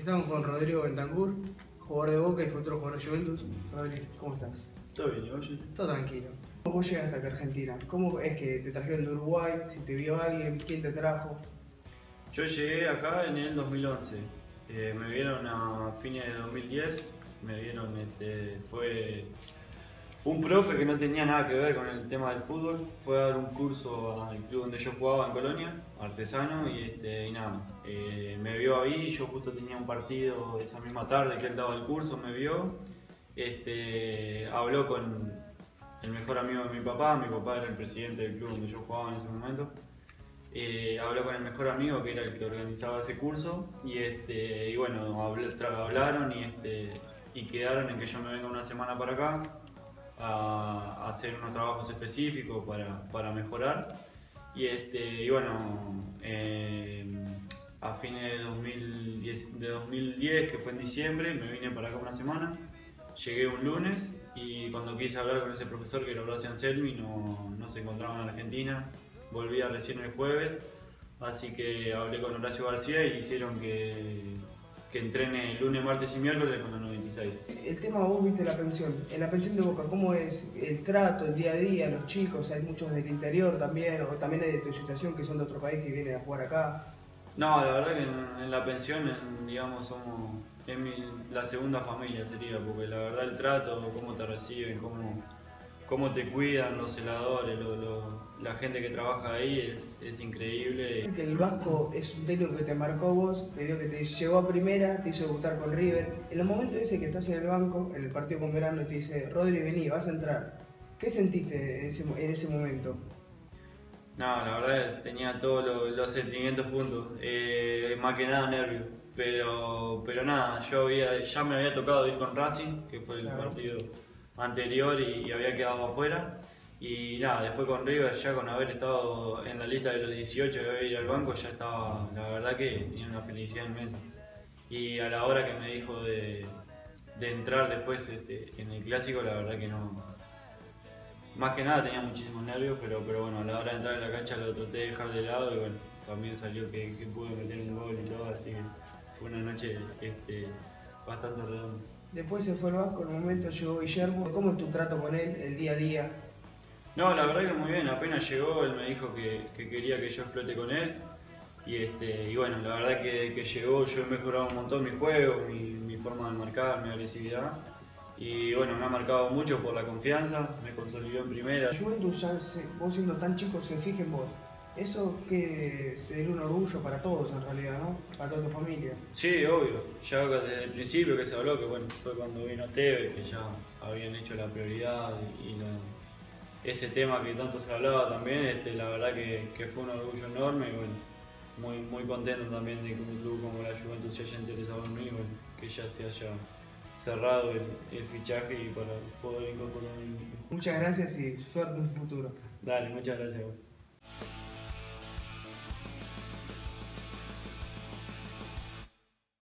Estamos con Rodrigo Bentancur, jugador de Boca y futuro jugador de Juventus. Rodrigo, ¿cómo estás? Todo bien, ¿y vos? Todo tranquilo. ¿Cómo llegaste acá a Argentina? ¿Cómo es que te trajeron de Uruguay? ¿Si te vio alguien? ¿Quién te trajo? Yo llegué acá en el 2011. Me vieron a fines de 2010. Me vieron, fue un profe que no tenía nada que ver con el tema del fútbol. Fue a dar un curso al club donde yo jugaba en Colonia, artesano, y nada. Me vio ahí, yo justo tenía un partido esa misma tarde que él daba el curso, me vio. Habló con el mejor amigo de mi papá era el presidente del club donde yo jugaba en ese momento. Habló con el mejor amigo que era el que organizaba ese curso y bueno, hablaron y quedaron en que yo me venga una semana para acá a hacer unos trabajos específicos para mejorar y bueno, a fines de 2010, que fue en diciembre, me vine para acá una semana. Llegué un lunes y cuando quise hablar con ese profesor que era Horacio Anselmi no se encontraba en Argentina. Volvía recién el jueves, así que hablé con Horacio García y hicieron que entrene lunes, martes y miércoles con los 96. El tema, vos viste la pensión. En la pensión de Boca, ¿cómo es el trato, el día a día, los chicos? Hay muchos del interior también, o también hay de tu situación que son de otro país que vienen a jugar acá. No, la verdad que en la pensión, digamos, es la segunda familia sería, porque la verdad el trato, cómo te reciben, cómo te cuidan los celadores, la gente que trabaja ahí es increíble. El Vasco es un técnico que te marcó vos, te dio que te llevó a primera, te hizo debutar con River. En los momentos ese que estás en el banco, en el partido con Verano, y te dice, Rodri, vení, vas a entrar. ¿Qué sentiste en ese momento? No, la verdad es que tenía todos los sentimientos juntos, más que nada nervios, pero nada, ya me había tocado ir con Racing, que fue el partido anterior y había quedado afuera, y nada, después con River, ya con haber estado en la lista de los 18 y haber ido al banco, ya estaba, la verdad que tenía una felicidad inmensa. Y a la hora que me dijo de entrar después en el clásico, la verdad que no. Más que nada tenía muchísimos nervios, pero bueno, a la hora de entrar en la cancha lo traté de dejar de lado y bueno, también salió que pude meter un gol y todo, así que fue una noche bastante redonda. Después se fue el Vasco, en un momento llegó Guillermo. ¿Cómo es tu trato con él, el día a día? No, la verdad que muy bien, apenas llegó, él me dijo que quería que yo explote con él y bueno, la verdad que llegó, yo he mejorado un montón mi juego, mi forma de marcar, mi agresividad. Y bueno, me ha marcado mucho por la confianza, me consolidó en primera. Juventus, vos siendo tan chico, se fija en vos. Eso que sería un orgullo para todos en realidad, ¿no? Para toda tu familia. Sí, obvio. Ya desde el principio que se habló, que bueno, fue cuando vino Tevez, que ya habían hecho la prioridad ese tema que tanto se hablaba también, la verdad que fue un orgullo enorme y bueno, muy contento también de que un club como la Juventus se haya interesado en mí, bueno, que ya se haya cerrado el fichaje y para poder incorporarme. Muchas gracias y suerte en tu futuro. Dale, muchas gracias.